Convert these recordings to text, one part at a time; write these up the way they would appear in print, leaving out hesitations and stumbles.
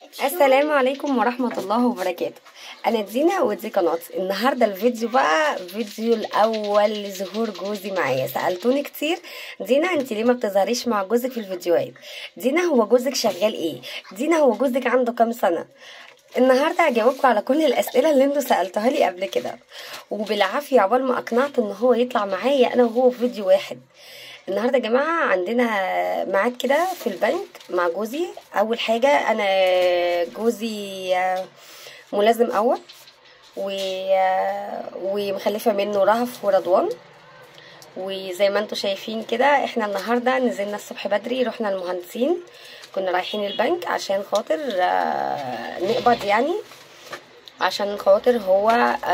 السلام عليكم ورحمة الله وبركاته. أنا دينا ودي قناتي. النهاردة الفيديو بقى فيديو الأول لظهور جوزي معايا. سألتوني كتير: دينا انت ليه ما بتظهريش مع جوزك في الفيديوهات؟ دينا هو جوزك شغال ايه؟ دينا هو جوزك عنده كام سنة؟ النهارده هجاوبكم على كل الاسئله اللي انتوا سالتوها لي قبل كده، وبالعافيه عقبال ما اقنعت ان هو يطلع معايا انا وهو في فيديو واحد. النهارده يا جماعه عندنا ميعاد كده في البنك مع جوزي. اول حاجه انا جوزي ملازم اول ومخلفه منه رهف ورضوان. وزي ما انتوا شايفين كده احنا النهارده نزلنا الصبح بدري، رحنا المهندسين، كنا رايحين البنك عشان خاطر نقبض، يعني عشان خاطر هو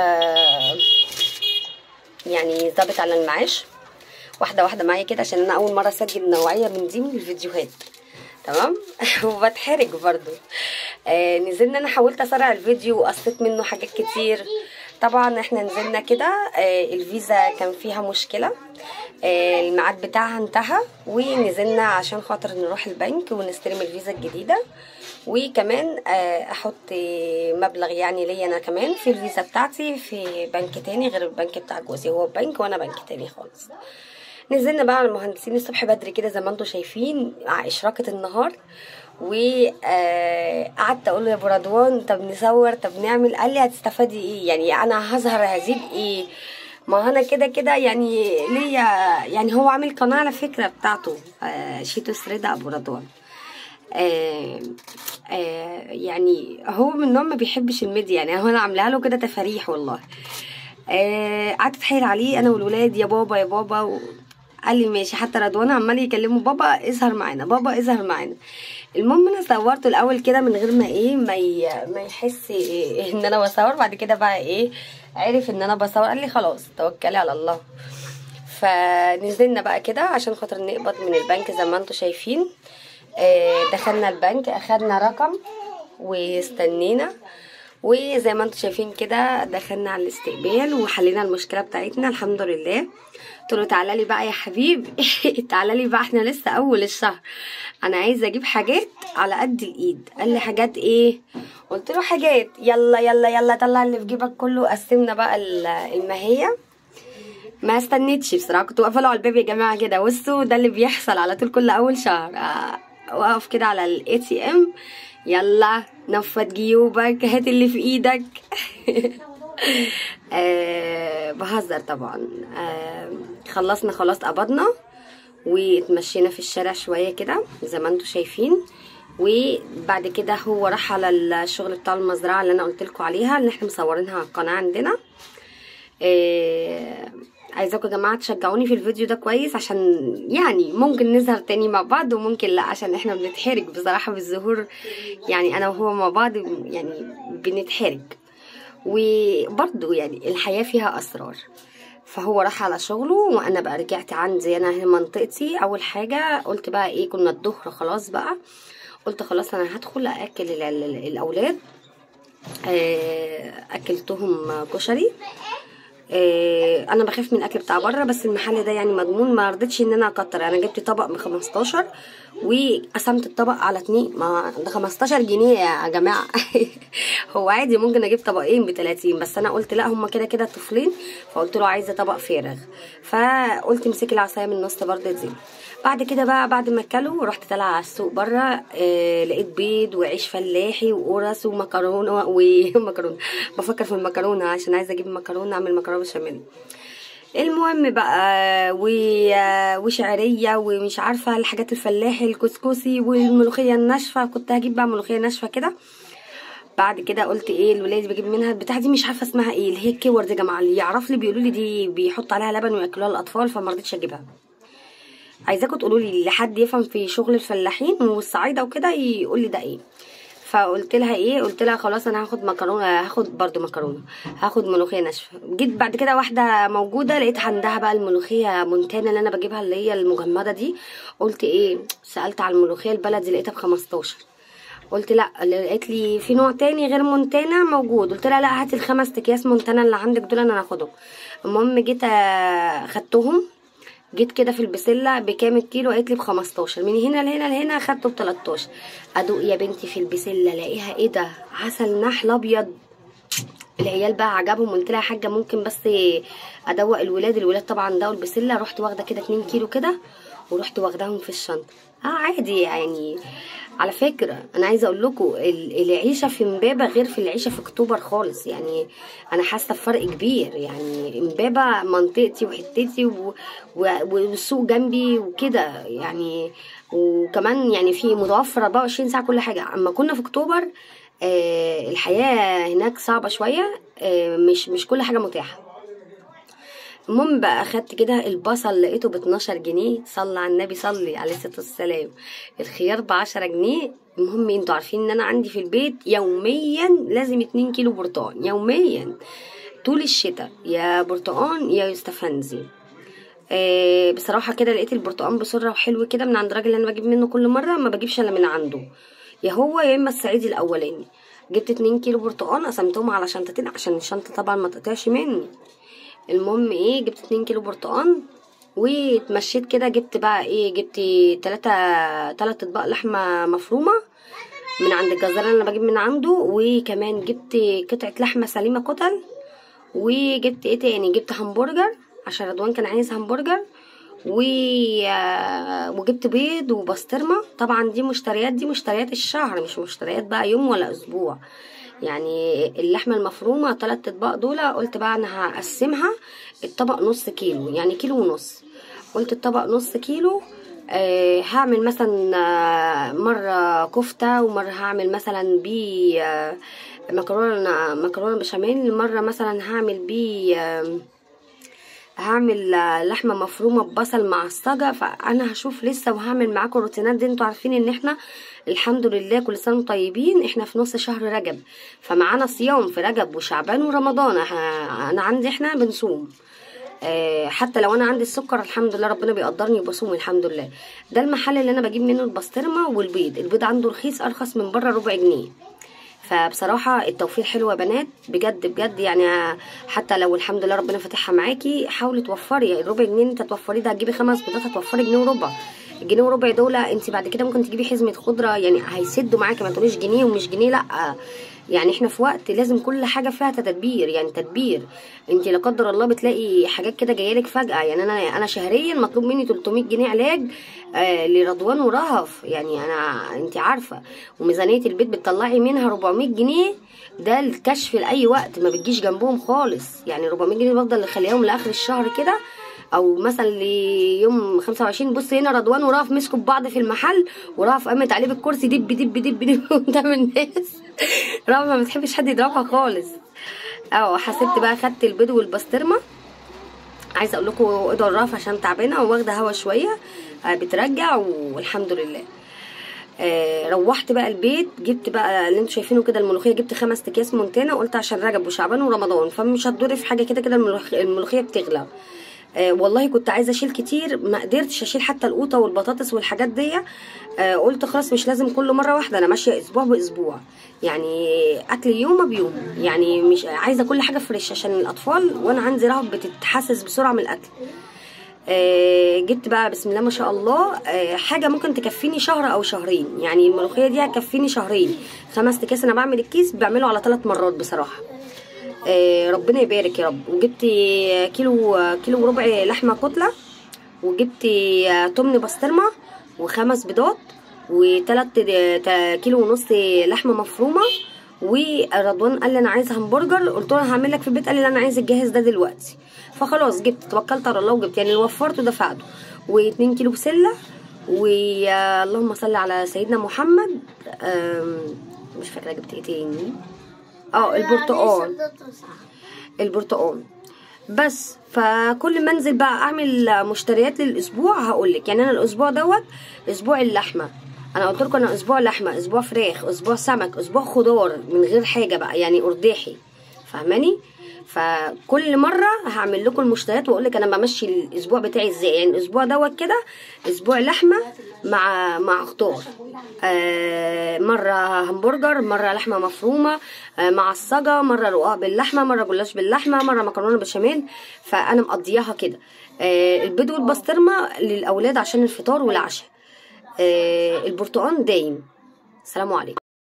يعني ظابط على المعاش. واحده واحده معايا كده عشان انا اول مره اسجل نوعيه من دي من الفيديوهات، تمام؟ وبتحرج برضو. نزلنا، انا حاولت اسرع الفيديو وقصيت منه حاجات كتير. طبعا احنا نزلنا كده، الفيزا كان فيها مشكله، الميعاد بتاعها انتهى، ونزلنا عشان خاطر نروح البنك ونستلم الفيزا الجديده، وكمان احط مبلغ يعني ليا انا كمان في الفيزا بتاعتي في بنك تاني غير البنك بتاع جوزي. هو بنك وانا بنك تاني خالص. نزلنا بقى على المهندسين الصبح بدري كده زي ما انتم شايفين مع اشراقه النهار، وقعدت اقول له يا ابو رضوان طب نصور، طب نعمل. قال لي هتستفادي ايه؟ يعني انا هظهر هزيد ايه؟ ما انا كده كده يعني ليا، يعني هو عامل قناه على فكره بتاعته، شيتوس رضا ابو رضوان. يعني هو من النوع ما بيحبش الميديا، يعني هو انا عاملاها له كده تفاريح والله. قعدت اتحايل عليه انا والولاد يا بابا يا بابا، قال لي ماشي. حتى رضوان عمال يكلمه بابا اظهر معانا، بابا اظهر معانا. المهم انا صورته الاول كده من غير ما ما يحس ان انا بصور. بعد كده بقى عرف ان انا بصور، قال لي خلاص توكلي على الله. فنزلنا بقى كده عشان خاطر نقبض من البنك زي ما انتم شايفين. دخلنا البنك، اخدنا رقم واستنينا، وزي ما انتم شايفين كده دخلنا على الاستقبال وحلينا المشكله بتاعتنا الحمد لله. قلت له تعالى لي بقى يا حبيبي تعالى لي بقى، احنا لسه اول الشهر، انا عايزه اجيب حاجات على قد الايد. قال لي حاجات ايه؟ قلت له حاجات، يلا يلا يلا طلع اللي في جيبك كله. قسمنا بقى الماهيه. ما استنيتش بصراحه، كنت واقفه له على الباب يا جماعه كده. بصوا ده اللي بيحصل على طول كل اول شهر. واقف كده على الاي تي ام، يلا نفض جيوبك هات اللي في ايدك بهزر طبعا. خلصنا خلاص، قبضنا واتمشينا في الشارع شويه كده زي ما انتم شايفين. وبعد كده هو راح على الشغل بتاع المزرعه اللي انا قلت لكم عليها اللي احنا مصورينها على القناه عندنا. عايزاكم يا جماعه تشجعوني في الفيديو ده كويس، عشان يعني ممكن نظهر تاني مع بعض وممكن لا، عشان احنا بنتحرج بصراحه بالظهور، يعني انا وهو مع بعض يعني بنتحرج، وبرضه يعني الحياه فيها اسرار. فهو راح على شغله وانا بقى رجعت عندي انا هنا منطقتي. اول حاجه قلت بقى كنا الظهر خلاص بقى، قلت خلاص انا هدخل اكل الاولاد. اكلتهم كشري. انا بخاف من الاكل بتاع بره، بس المحل ده يعني مضمون. ما رضيتش ان انا اكتر، انا جبت طبق ب 15 وقسمت الطبق على 2. ما ده 15 جنيه يا جماعه هو عادي ممكن اجيب طبقين ب30، بس انا قلت لا هما كده كده طفلين، فقلت له عايزه طبق فارغ. فقلت امسكي العصايه من النص برضه دي. بعد كده بقى بعد ما اكلوا رحت طالعه على السوق بره. لقيت بيض وعيش فلاحي وقرص ومكرونه ومكرونه. بفكر في المكرونه عشان عايزه اجيب مكرونه اعمل مكرونه بشاميل. المهم بقى وشعريه ومش عارفه الحاجات الفلاحي، الكسكسي والملوخيه الناشفه. كنت هجيب بقى ملوخيه ناشفه كده. بعد كده قلت الولاد بجيب منها البتاع دي، مش عارفه اسمها اللي هي الكور دي يا جماعه، اللي يعرف لي بيقولوا لي دي بيحط عليها لبن وياكلوها الاطفال، فما رضيتش اجيبها. عايزاكم تقولوا لي لحد يفهم في شغل الفلاحين والصعايده وكده يقول لي ده فقلت لها قلت لها خلاص انا هاخد مكرونه، هاخد برده مكرونه، هاخد ملوخيه ناشفه. جيت بعد كده واحده موجوده لقيت عندها بقى الملوخيه مونتانا اللي انا بجيبها اللي هي المجمده دي. قلت سالت على الملوخيه البلدي لقيتها ب15. قلت لا، لقيت لي في نوع تاني غير مونتانا موجود. قلت لها لا هاتي ال5 اكياس مونتانا اللي عندك دول انا هاخدهم. المهم جيت خدتهم. جيت كده في البسله بكام الكيلو؟ قالت لي ب15. من هنا لهنا لهنا اخدته ب13. ادوق يا بنتي في البسله الاقيها ايه ده، عسل نحل ابيض. العيال بقى عجبهم، قلت لها يا حاجه ممكن بس ادوق الولاد طبعا دقوا البسله. رحت واخده كده 2 كيلو كده ورحت واخداهم في الشنطه. عادي يعني. على فكره انا عايزه اقول لكم العيشه في امبابه غير في العيشه في اكتوبر خالص. يعني انا حاسه بفرق كبير. يعني امبابه منطقتي وحتتي والسوق جنبي وكده يعني، وكمان يعني في متوفر 24 ساعه كل حاجه. اما كنا في اكتوبر الحياه هناك صعبه شويه، مش كل حاجه متاحه. المهم بقى اخدت كده البصل لقيته ب12 جنيه. صلى على النبي صلي عليه الصلاه والسلام. الخيار ب10 جنيه. المهم انتوا عارفين ان انا عندي في البيت يوميا لازم 2 كيلو برتقان يوميا طول الشتاء، يا برتقان يا يستفندي. بصراحه كده لقيت البرتقان بسرعه وحلو كده من عند الراجل اللي انا بجيب منه كل مره، ما بجيبش الا من عنده، يا هو يا اما الصعيدي الاولاني. جبت 2 كيلو برتقان قسمتهم على شنطتين عشان الشنطه طبعا ما تقطعش مني. المهم ايه، جبت 2 كيلو برتقان واتمشيت كده. جبت بقى ايه، جبت 3 اطباق لحمه مفرومه من عند الجزار اللي انا بجيب من عنده، وكمان جبت قطعه لحمه سليمه كتل، وجبت ايه تاني، جبت همبرجر عشان رضوان كان عايز همبرجر، وجبت بيض وبسطرمه. طبعا دي مشتريات الشهر، مش مشتريات بقى يوم ولا اسبوع. يعني اللحمه المفرومه 3 اطباق دول قلت بقى انا هقسمها الطبق نص كيلو، يعني كيلو ونص. قلت الطبق نص كيلو هعمل مثلا مرة كفتة، ومرة هعمل مثلا بيه مكرونة بشاميل، مرة مثلا هعمل لحمة مفرومة ببصل معصجة. فانا هشوف لسه وهعمل معاكم الروتينات دي. انتوا عارفين ان احنا الحمد لله كل سنة طيبين، احنا في نص شهر رجب، فمعانا صيام في رجب وشعبان ورمضان. انا عندي احنا بنصوم. حتى لو انا عندي السكر الحمد لله ربنا بيقدرني وبصوم الحمد لله. ده المحل اللي انا بجيب منه البسطرمه والبيض. البيض عنده رخيص، ارخص من بره ربع جنيه. فبصراحه التوفير حلو يا بنات بجد بجد. يعني حتى لو الحمد لله ربنا فاتحها معاكي، حاولي توفري. الربع جنيه انت توفري ده هتجيبي 5 بيضات هتوفري جنيه وربع. الجنيه وربع دول انت بعد كده ممكن تجيبي حزمه خضره، يعني هيسدوا معاكي. ما تقوليش جنيه ومش جنيه، لا. يعني احنا في وقت لازم كل حاجه فيها تدبير، يعني تدبير. انت لا قدر الله بتلاقي حاجات كده جايلك فجاه. يعني انا شهريا مطلوب مني 300 جنيه علاج لرضوان ورهف. يعني انت عارفه، وميزانيه البيت بتطلعي منها 400 جنيه ده الكشف لاي وقت، ما بتجيش جنبهم خالص. يعني 400 جنيه بفضل اخليهم لاخر الشهر كده، او مثلا ليوم 25. بص هنا رضوان ورهف مسكوا ببعض في المحل، ورهف قامت عليه بالكرسي دب دب دب دب قدام الناس. رهف ما بتحبش حد يضربها خالص. حسبت بقى، خدت البيض والبسطرمه. عايزه اقول لكم ادعوا الرهف عشان تعبانه وواخده هوا شويه، بترجع والحمد لله. روحت بقى البيت، جبت بقى اللي انتوا شايفينه كده الملوخيه. جبت 5 اكياس مونتانا، قلت عشان رجب وشعبان ورمضان فمش هتضر في حاجه. كده الملوخيه بتغلى. والله كنت عايزه اشيل كتير، ما قدرتش اشيل حتى القوطه والبطاطس والحاجات دي. قلت خلاص مش لازم كل مره واحده، انا ماشيه اسبوع باسبوع، يعني اكل يوم بيوم. يعني مش عايزه كل حاجه فريش عشان الاطفال، وانا عندي رهب بتتحسس بسرعه من الاكل. جبت بقى بسم الله ما شاء الله حاجه ممكن تكفيني شهر او شهرين. يعني الملوخيه دي هتكفيني شهرين. 5 اكياس انا بعمل الكيس بعمله على 3 مرات بصراحه. ربنا يبارك يا رب. وجبت كيلو وربع لحمه كتله، وجبت تمن بسطرمه، و5 بيضات، و3 كيلو ونص لحمه مفرومه. ورضوان قال لي انا عايز همبرجر، قلت له هعمل لك في البيت. قال لي لا انا عايز الجاهز ده دلوقتي. فخلاص جبت، توكلت على الله وجبت. يعني وفرت ودفعته. و2 كيلو بسله، اللهم صل على سيدنا محمد. مش فاكره جبت ايه تاني. البرتقال بس. فكل ما انزل بقى اعمل مشتريات للاسبوع هقولك. يعني انا الاسبوع دوت اسبوع اللحمه. انا قلت لكم انا اسبوع لحمه، اسبوع فراخ، اسبوع سمك، اسبوع خضار من غير حاجه بقى، يعني ارداحي، فاهماني؟ فكل مره هعمل لكم المشتريات واقول لك انا بمشي الاسبوع بتاعي ازاي. يعني الاسبوع دوت كده اسبوع لحمه مع خضار، مره همبرجر، مره لحمه مفرومه معصجه، مره رقاق باللحمه، مره جلاش باللحمه، مره مكرونه بشاميل. فانا مقضياها كده. البيض والبسطرمه للاولاد عشان الفطار والعشاء. البرتقال دايم. السلام عليكم.